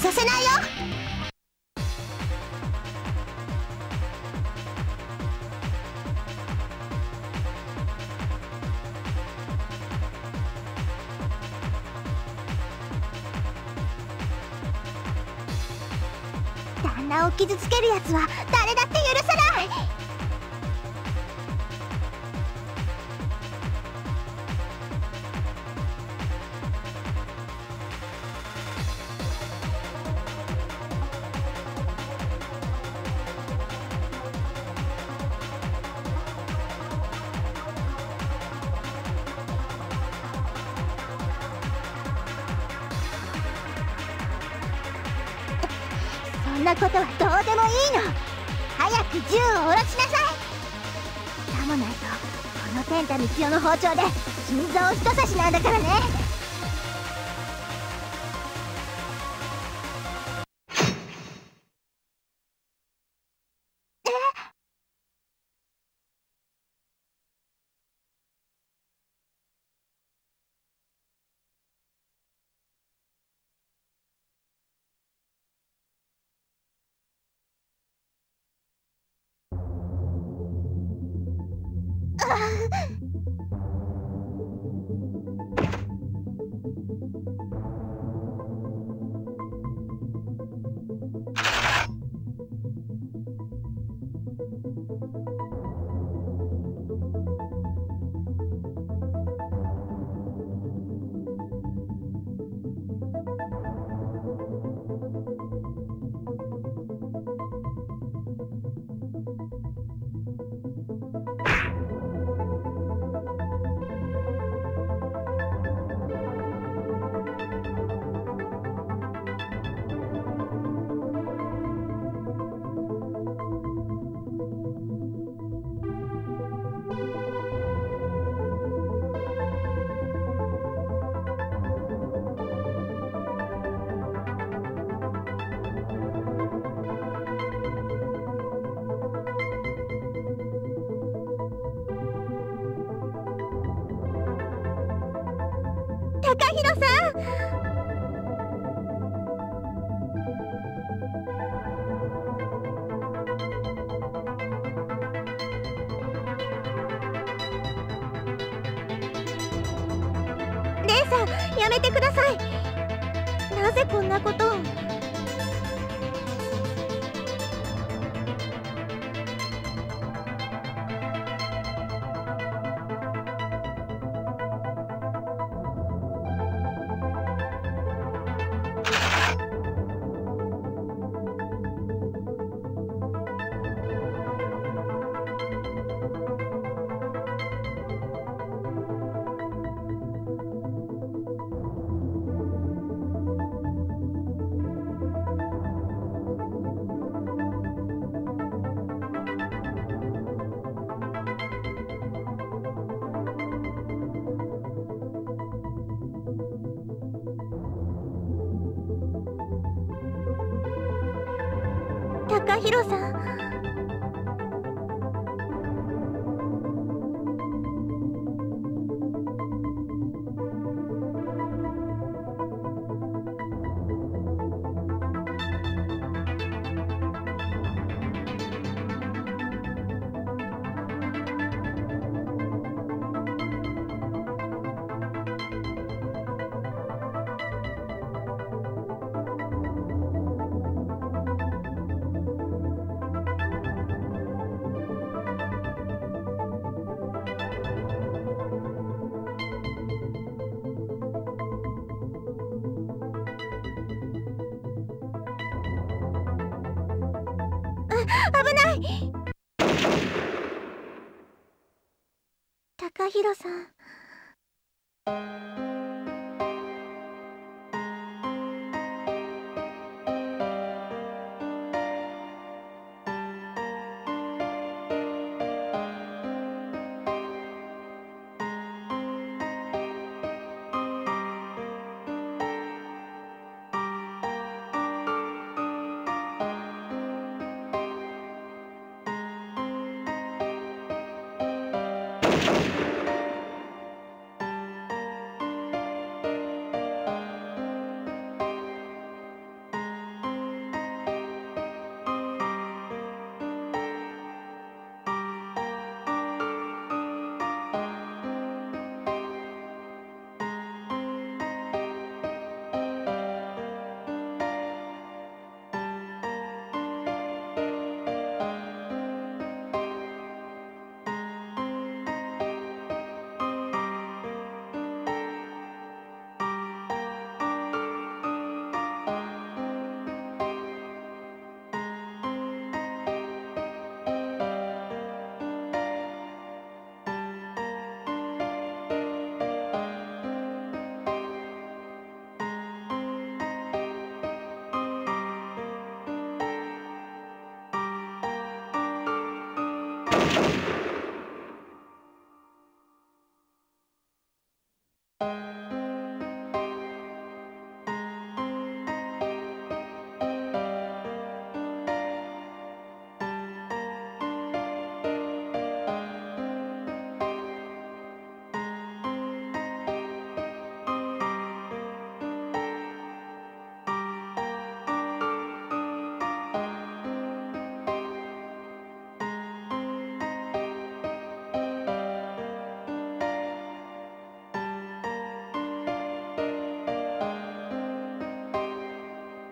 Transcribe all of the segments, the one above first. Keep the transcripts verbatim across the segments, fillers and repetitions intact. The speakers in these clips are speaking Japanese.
させないよ。旦那を傷つけるやつは誰だって許さない。そんなことはどうでもいいの。早く銃を下ろしなさい。さもないとこの天太光代の包丁で心臓一刺しなんだからね。高弘さん、姉さんやめてください。なぜこんなことを。高弘さん、危ない。高弘さん、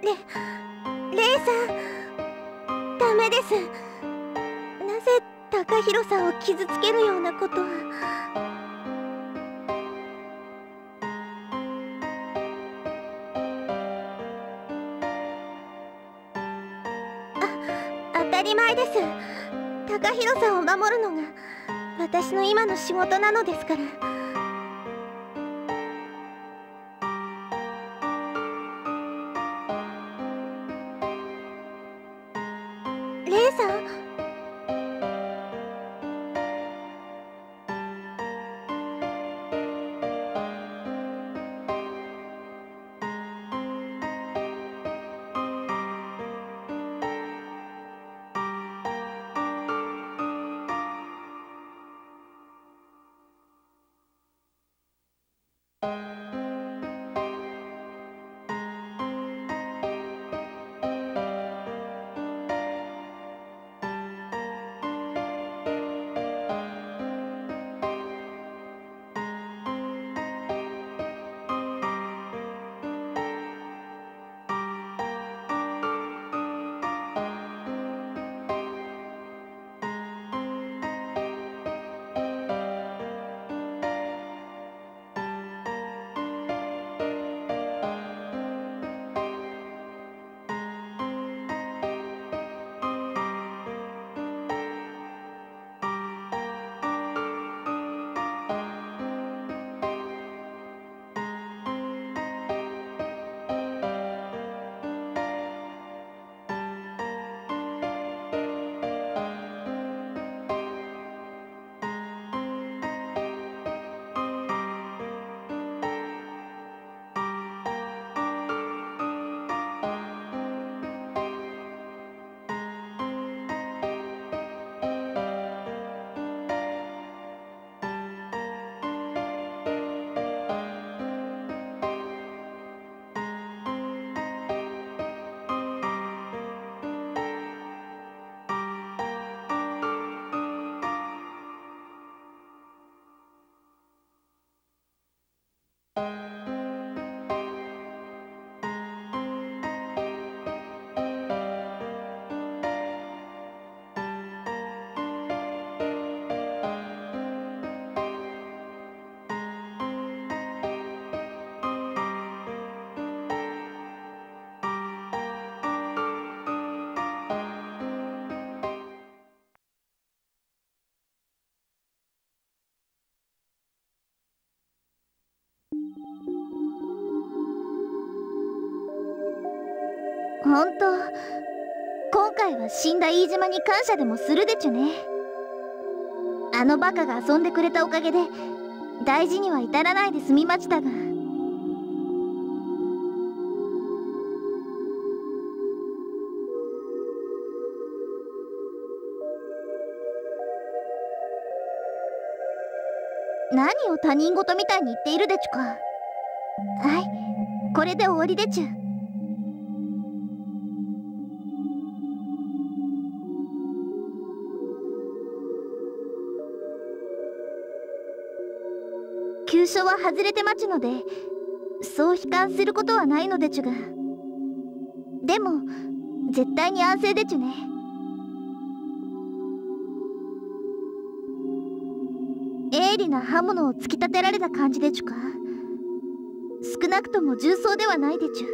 レレイさん、ダメです。なぜ高弘さんを傷つけるようなことは。あ、当たり前です。高弘さんを守るのが私の今の仕事なのですから。レイさん、ほんと今回は死んだ飯島に感謝でもするでちゅね。あのバカが遊んでくれたおかげで大事には至らないで済みましたが。何を他人事みたいに言っているでちゅか。はい、これで終わりでちゅ。急所は外れて待ちのでそう悲観することはないのでちゅが、でも絶対に安静でちゅね。鋭利な刃物を突き立てられた感じでちゅか。少なくとも重装ではないでちゅ。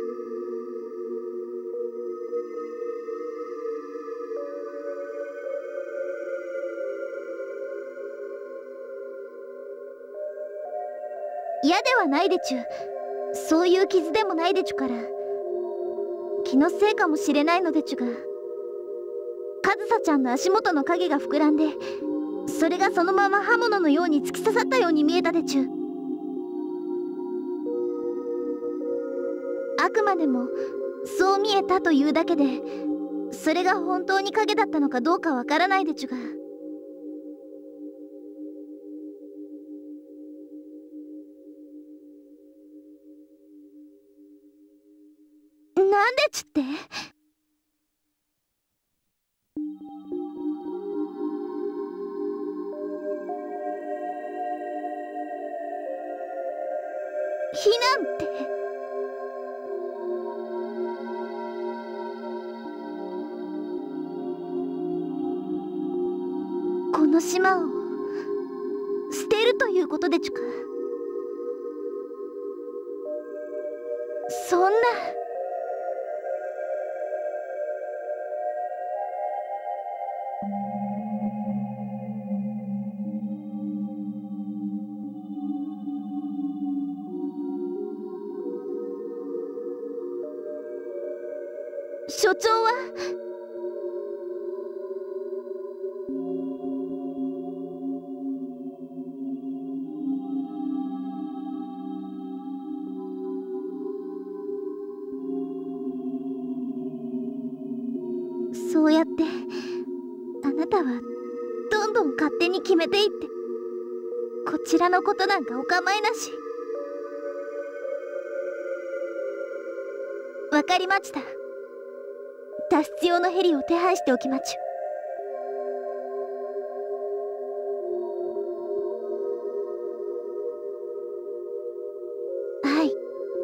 嫌ではないでちゅ。そういう傷でもないでちゅから。気のせいかもしれないのでちゅが、かずさちゃんの足元の影が膨らんで、それがそのまま刃物のように突き刺さったように見えたでちゅ。あくまでもそう見えたというだけで、それが本当に影だったのかどうかわからないでちゅが。なんでちゅって？火なんて。 の島を捨てるということでちゅか。そんな。所長はそうやってあなたはどんどん勝手に決めていって、こちらのことなんかお構いなし。わかりました。脱出用のヘリを手配しておきまちゅ。はい。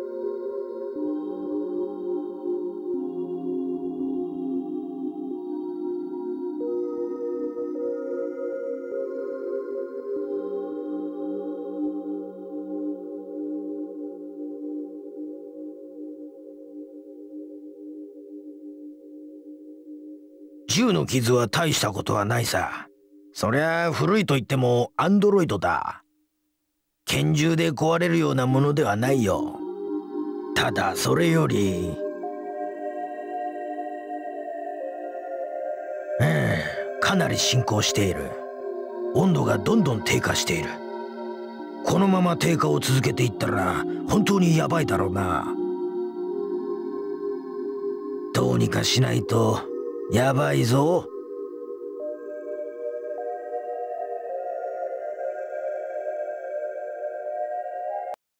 銃の傷は大したことはないさ。そりゃ古いと言ってもアンドロイドだ。拳銃で壊れるようなものではないよ。ただそれより、うん、かなり進行している。温度がどんどん低下している。このまま低下を続けていったら本当にヤバいだろうな。どうにかしないとヤバいぞ。